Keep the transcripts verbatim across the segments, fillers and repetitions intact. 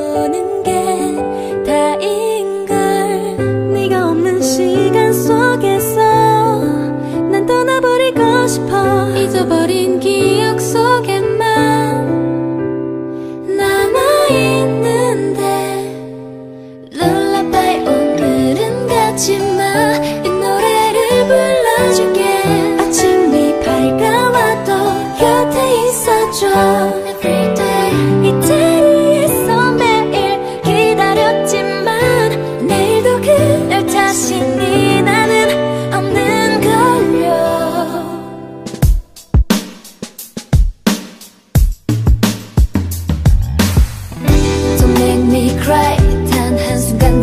보는 게 다인걸. 네가 없는 시간 속에서 난 떠나버리고 싶어. 잊어버린 기억 속에만 남아있는데. 룰라바이 오늘은 가지마. 이 노래를 불러줄게. 아침이 밝아와도 곁에 있어줘. Everyday 이 자리에서 매일 기다렸지만 내일도 그럴 자신이 나는 없는 걸요. Don't make me cry 단 한순간도.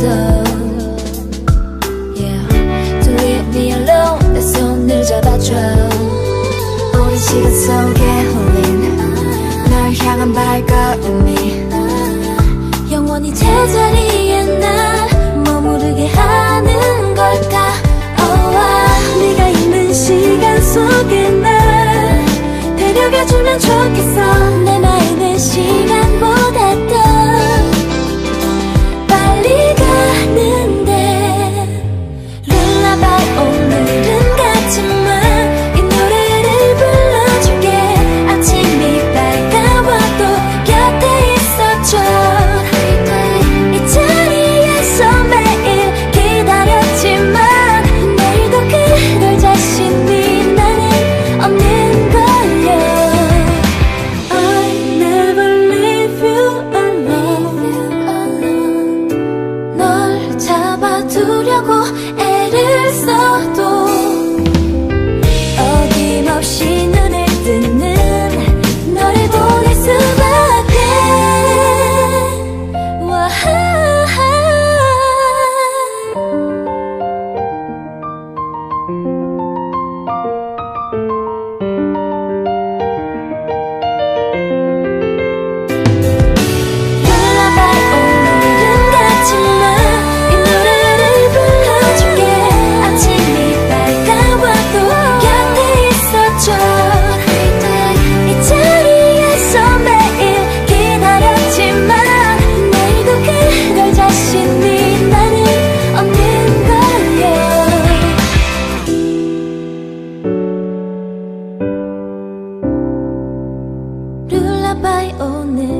Yeah, don't leave me alone. 내 손을 잡아줘. 오랜 시간 속에 홀린 널 향한 발걸음이 영원히 제자리에 날 머무르게 하는 걸까. Oh, ah. 네가 있는 시간 속에 날 데려가주면 좋겠어. 내 마음의 시간보다 더 빨리 가는데. 룰라바이 오늘은 가지마. 이 노래를 불러줄게. 아침이 밝아와도 곁에 있어줘. 이 자리에서 매일 기다렸지만 내일도 그럴 자신이 나는 없는 걸요. I never leave you alone. 널 잡아두려고 애를 써도 어김없이 눈을 뜨는 너를 보낼 수밖에. 룰라바이 오늘은 가지마. 이 노래를 불러줄게. 아침이 밝아와도 곁에 있어줘. 이 자리에서 매일 기다렸지만 내일도 그럴 자신이 나는 없는 걸요. 룰라바이 오늘